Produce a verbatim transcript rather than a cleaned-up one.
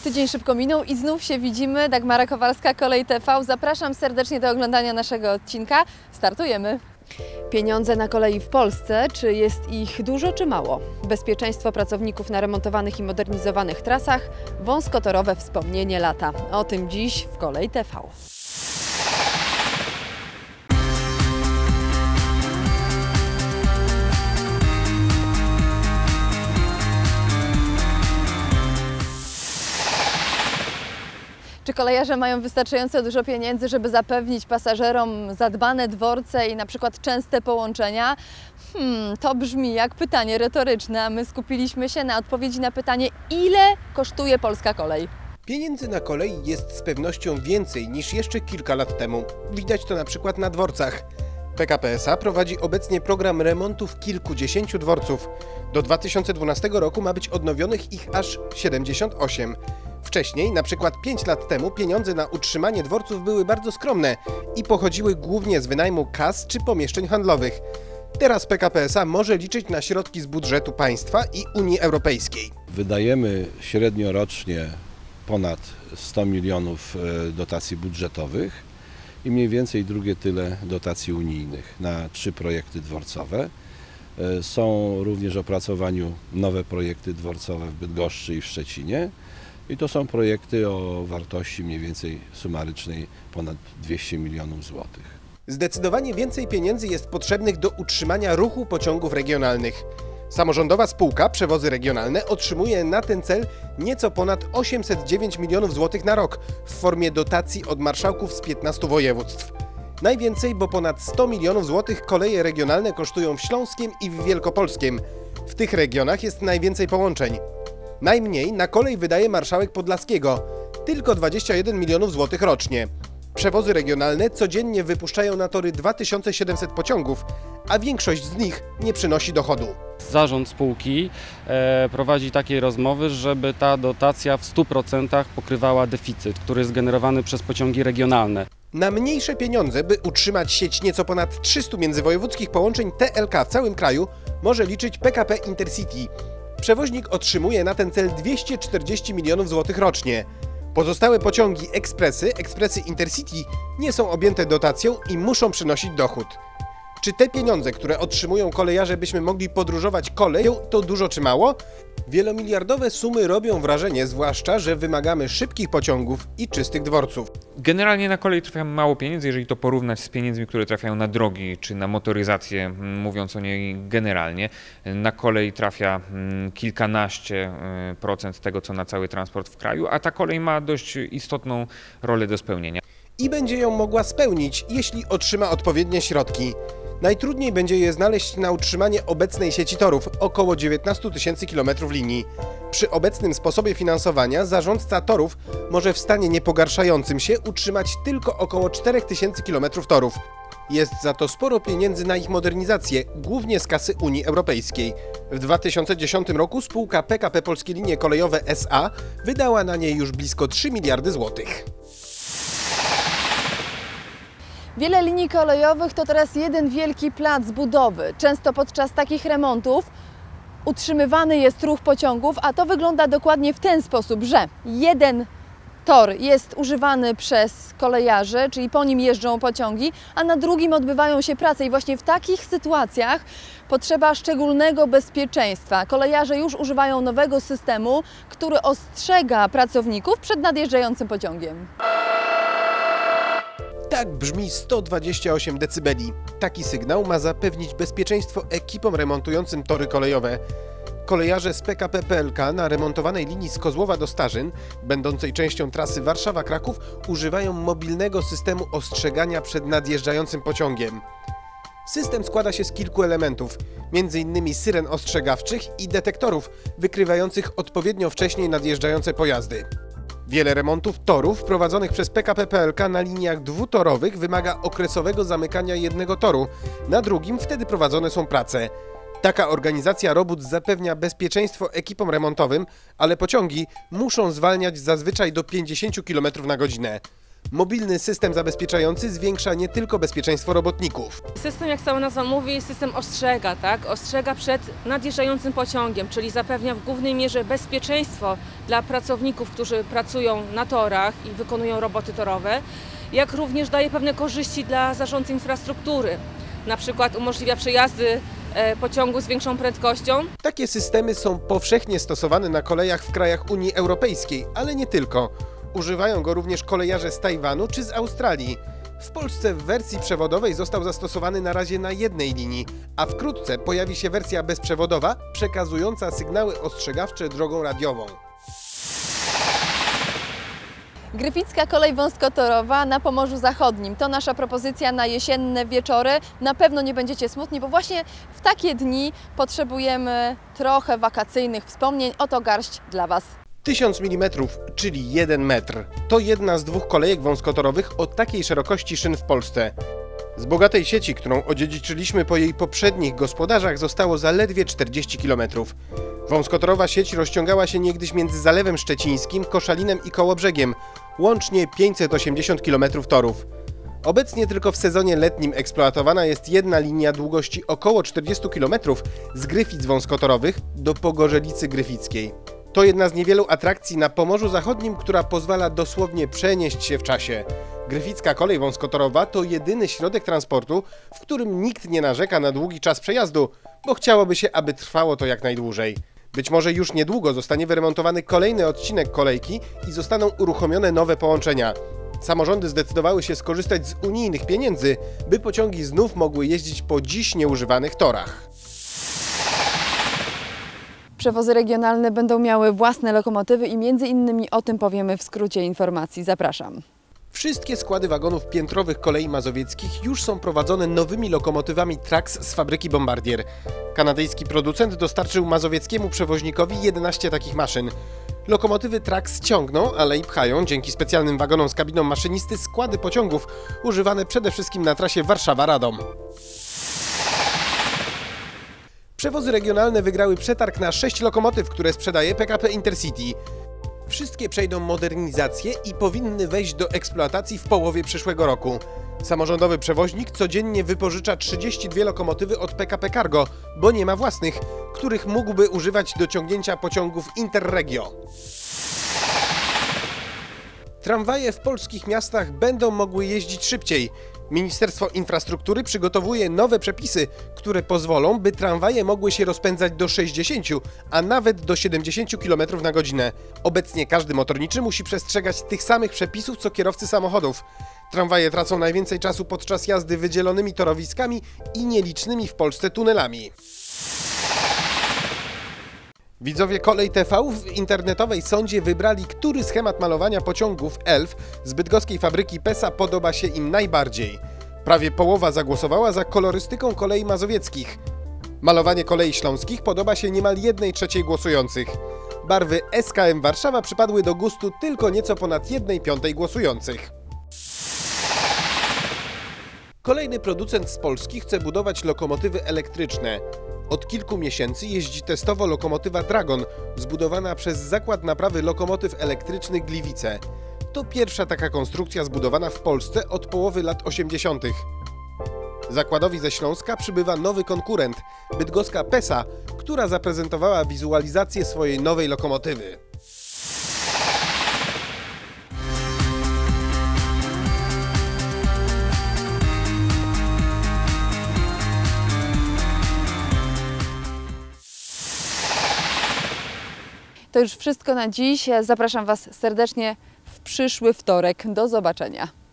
Tydzień szybko minął i znów się widzimy. Dagmara Kowalska, Kolej T V. Zapraszam serdecznie do oglądania naszego odcinka. Startujemy. Pieniądze na kolei w Polsce. Czy jest ich dużo, czy mało? Bezpieczeństwo pracowników na remontowanych i modernizowanych trasach. Wąskotorowe wspomnienie lata. O tym dziś w Kolej T V. Czy kolejarze mają wystarczająco dużo pieniędzy, żeby zapewnić pasażerom zadbane dworce i na przykład częste połączenia? Hmm, to brzmi jak pytanie retoryczne, a my skupiliśmy się na odpowiedzi na pytanie, ile kosztuje polska kolej? Pieniędzy na kolei jest z pewnością więcej niż jeszcze kilka lat temu. Widać to na przykład na dworcach. P K P S A prowadzi obecnie program remontów kilkudziesięciu dworców. Do dwa tysiące dwunastego roku ma być odnowionych ich aż siedemdziesiąt osiem. Wcześniej, na przykład pięć lat temu, pieniądze na utrzymanie dworców były bardzo skromne i pochodziły głównie z wynajmu kas czy pomieszczeń handlowych. Teraz P K P S A może liczyć na środki z budżetu państwa i Unii Europejskiej. Wydajemy średnio rocznie ponad sto milionów dotacji budżetowych i mniej więcej drugie tyle dotacji unijnych na trzy projekty dworcowe. Są również w opracowaniu nowe projekty dworcowe w Bydgoszczy i w Szczecinie. I to są projekty o wartości mniej więcej sumarycznej ponad dwieście milionów złotych. Zdecydowanie więcej pieniędzy jest potrzebnych do utrzymania ruchu pociągów regionalnych. Samorządowa spółka Przewozy Regionalne otrzymuje na ten cel nieco ponad osiemset dziewięć milionów złotych na rok w formie dotacji od marszałków z piętnastu województw. Najwięcej, bo ponad sto milionów złotych koleje regionalne kosztują w Śląskiem i w Wielkopolskiem. W tych regionach jest najwięcej połączeń. Najmniej na kolej wydaje marszałek Podlaskiego, tylko dwadzieścia jeden milionów złotych rocznie. Przewozy regionalne codziennie wypuszczają na tory dwa tysiące siedemset pociągów, a większość z nich nie przynosi dochodu. Zarząd spółki e, prowadzi takie rozmowy, żeby ta dotacja w stu procentach pokrywała deficyt, który jest generowany przez pociągi regionalne. Na mniejsze pieniądze, by utrzymać sieć nieco ponad trzystu międzywojewódzkich połączeń T L K w całym kraju, może liczyć P K P Intercity. Przewoźnik otrzymuje na ten cel dwieście czterdzieści milionów złotych rocznie. Pozostałe pociągi ekspresy, ekspresy Intercity nie są objęte dotacją i muszą przynosić dochód. Czy te pieniądze, które otrzymują kolejarze, byśmy mogli podróżować koleją, to dużo czy mało? Wielomiliardowe sumy robią wrażenie, zwłaszcza że wymagamy szybkich pociągów i czystych dworców. Generalnie na kolej trafia mało pieniędzy, jeżeli to porównać z pieniędzmi, które trafiają na drogi czy na motoryzację, mówiąc o niej generalnie. Na kolej trafia kilkanaście procent tego, co na cały transport w kraju, a ta kolej ma dość istotną rolę do spełnienia. I będzie ją mogła spełnić, jeśli otrzyma odpowiednie środki. Najtrudniej będzie je znaleźć na utrzymanie obecnej sieci torów, około dziewiętnaście tysięcy kilometrów linii. Przy obecnym sposobie finansowania zarządca torów może w stanie niepogarszającym się utrzymać tylko około czterech tysięcy kilometrów torów. Jest za to sporo pieniędzy na ich modernizację, głównie z kasy Unii Europejskiej. W dwa tysiące dziesiątym roku spółka P K P Polskie Linie Kolejowe S A wydała na nie już blisko trzy miliardy złotych. Wiele linii kolejowych to teraz jeden wielki plac budowy. Często podczas takich remontów utrzymywany jest ruch pociągów, a to wygląda dokładnie w ten sposób, że jeden tor jest używany przez kolejarzy, czyli po nim jeżdżą pociągi, a na drugim odbywają się prace i właśnie w takich sytuacjach potrzeba szczególnego bezpieczeństwa. Kolejarze już używają nowego systemu, który ostrzega pracowników przed nadjeżdżającym pociągiem. Tak brzmi sto dwadzieścia osiem decybeli. Taki sygnał ma zapewnić bezpieczeństwo ekipom remontującym tory kolejowe. Kolejarze z P K P P L K na remontowanej linii z Kozłowa do Starzyn, będącej częścią trasy Warszawa-Kraków, używają mobilnego systemu ostrzegania przed nadjeżdżającym pociągiem. System składa się z kilku elementów, między innymi syren ostrzegawczych i detektorów wykrywających odpowiednio wcześniej nadjeżdżające pojazdy. Wiele remontów torów prowadzonych przez P K P P L K na liniach dwutorowych wymaga okresowego zamykania jednego toru, na drugim wtedy prowadzone są prace. Taka organizacja robót zapewnia bezpieczeństwo ekipom remontowym, ale pociągi muszą zwalniać zazwyczaj do pięćdziesięciu kilometrów na godzinę. Mobilny system zabezpieczający zwiększa nie tylko bezpieczeństwo robotników. System, jak sama nazwa mówi, system ostrzega, tak? Ostrzega przed nadjeżdżającym pociągiem, czyli zapewnia w głównej mierze bezpieczeństwo dla pracowników, którzy pracują na torach i wykonują roboty torowe, jak również daje pewne korzyści dla zarządcy infrastruktury. Na przykład umożliwia przejazdy pociągu z większą prędkością. Takie systemy są powszechnie stosowane na kolejach w krajach Unii Europejskiej, ale nie tylko. Używają go również kolejarze z Tajwanu czy z Australii. W Polsce w wersji przewodowej został zastosowany na razie na jednej linii, a wkrótce pojawi się wersja bezprzewodowa przekazująca sygnały ostrzegawcze drogą radiową. Gryficka kolej wąskotorowa na Pomorzu Zachodnim. To nasza propozycja na jesienne wieczory. Na pewno nie będziecie smutni, bo właśnie w takie dni potrzebujemy trochę wakacyjnych wspomnień. Oto garść dla Was. tysiąc milimetrów, czyli jeden metr. To jedna z dwóch kolejek wąskotorowych o takiej szerokości szyn w Polsce. Z bogatej sieci, którą odziedziczyliśmy po jej poprzednich gospodarzach, zostało zaledwie czterdzieści kilometrów. Wąskotorowa sieć rozciągała się niegdyś między Zalewem Szczecińskim, Koszalinem i Kołobrzegiem, łącznie pięćset osiemdziesiąt kilometrów torów. Obecnie tylko w sezonie letnim eksploatowana jest jedna linia długości około czterdziestu kilometrów z Gryfic wąskotorowych do Pogorzelicy Gryfickiej. To jedna z niewielu atrakcji na Pomorzu Zachodnim, która pozwala dosłownie przenieść się w czasie. Gryficka kolej wąskotorowa to jedyny środek transportu, w którym nikt nie narzeka na długi czas przejazdu, bo chciałoby się, aby trwało to jak najdłużej. Być może już niedługo zostanie wyremontowany kolejny odcinek kolejki i zostaną uruchomione nowe połączenia. Samorządy zdecydowały się skorzystać z unijnych pieniędzy, by pociągi znów mogły jeździć po dziś nieużywanych torach. Przewozy regionalne będą miały własne lokomotywy i między innymi o tym powiemy w skrócie informacji. Zapraszam. Wszystkie składy wagonów piętrowych kolei mazowieckich już są prowadzone nowymi lokomotywami Trax z fabryki Bombardier. Kanadyjski producent dostarczył mazowieckiemu przewoźnikowi jedenaście takich maszyn. Lokomotywy Trax ciągną, ale i pchają dzięki specjalnym wagonom z kabiną maszynisty składy pociągów używane przede wszystkim na trasie Warszawa-Radom. Przewozy regionalne wygrały przetarg na sześć lokomotyw, które sprzedaje P K P Intercity. Wszystkie przejdą modernizację i powinny wejść do eksploatacji w połowie przyszłego roku. Samorządowy przewoźnik codziennie wypożycza trzydzieści dwie lokomotywy od P K P Cargo, bo nie ma własnych, których mógłby używać do ciągnięcia pociągów Interregio. Tramwaje w polskich miastach będą mogły jeździć szybciej. Ministerstwo Infrastruktury przygotowuje nowe przepisy, które pozwolą, by tramwaje mogły się rozpędzać do sześćdziesięciu, a nawet do siedemdziesięciu kilometrów na godzinę. Obecnie każdy motorniczy musi przestrzegać tych samych przepisów co kierowcy samochodów. Tramwaje tracą najwięcej czasu podczas jazdy wydzielonymi torowiskami i nielicznymi w Polsce tunelami. Widzowie Kolej T V w internetowej sondzie wybrali, który schemat malowania pociągów Elf z bydgoskiej fabryki Pesa podoba się im najbardziej. Prawie połowa zagłosowała za kolorystyką kolei mazowieckich. Malowanie kolei śląskich podoba się niemal jednej trzeciej głosujących. Barwy S K M Warszawa przypadły do gustu tylko nieco ponad jednej piątej głosujących. Kolejny producent z Polski chce budować lokomotywy elektryczne. Od kilku miesięcy jeździ testowo lokomotywa Dragon, zbudowana przez Zakład Naprawy Lokomotyw Elektrycznych Gliwice. To pierwsza taka konstrukcja zbudowana w Polsce od połowy lat osiemdziesiątych. Zakładowi ze Śląska przybywa nowy konkurent, bydgoska Pesa, która zaprezentowała wizualizację swojej nowej lokomotywy. To już wszystko na dziś. Zapraszam Was serdecznie w przyszły wtorek. Do zobaczenia.